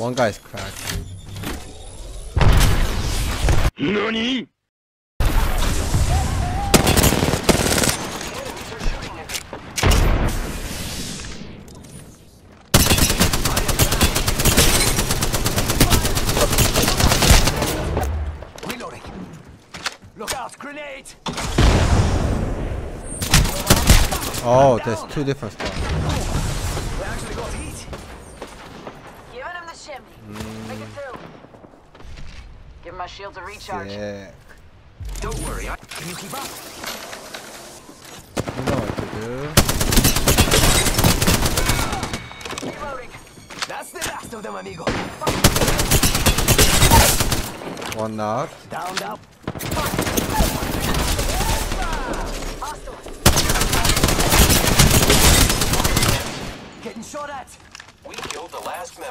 One guy's cracked. NANI?! Reloading. Look out, grenade! Oh, there's two different stuff. We actually got heat. Giving him the shimmy. Make it through. Give him my shield to recharge. Yeah. Don't worry, can you keep up? You know what to do. Reloading. That's the last of them, amigo. One knocked. Down, down. Hostile. Getting shot at. We killed the last member.